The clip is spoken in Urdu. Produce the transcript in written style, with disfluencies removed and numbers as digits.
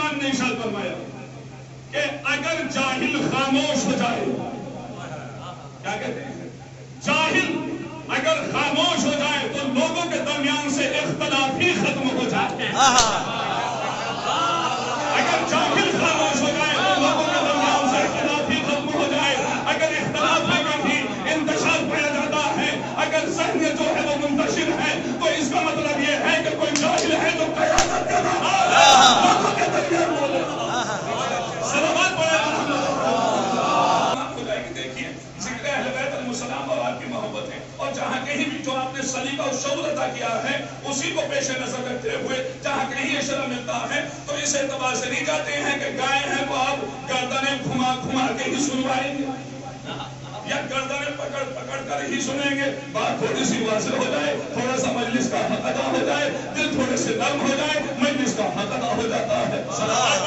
السلام نے ارشاد فرمایا کہ اگر جاہل خاموش ہو جائے، کیا کہتے ہیں، جاہل اگر خاموش ہو جائے تو لوگوں کے درمیان سے اختلاف ہی ختم ہو جاتے ہیں۔ اگر جاہل خاموش ہو جائے تو لوگوں کے درمیان سے اختلاف ہی ختم ہو جائے۔ اگر اختلاف میں کہیں انتشار پایا جاتا ہے، اگر ذہن جو ہے وہ منتشر ہے، تو اس کا مطلب یہ ہے کہ کوئی جاہل ہے جو قیادت کر رہا ہے لوگوں کے درمیان بولے۔ صلوات پڑھے ہو جائے گی۔ دیکھیے ذکر اہل بیت علیہ السلام اور آپ کی محبت ہے، اور جہاں کہیں بھی جو آپ نے سلیقہ اور شعور عطا کیا ہے اسی کو پیش نظر رکھتے ہوئے جہاں کہیں یہ شرح ملتا ہے تو اس اعتبار سے نہیں جاتے ہیں کہ گائے ہیں تو آپ گردنیں گھما گھما کے ہی سنوائیں گے یا گردنیں پکڑ پکڑ کر ہی سنیں گے۔ بات تھوڑی سی واضح ہو جائے، تھوڑا سا مجلس کا حق ادا ہو جائے، دل تھوڑے سے نرم ہو جائے، مجلس کا حق ادا ہو جاتا ہے۔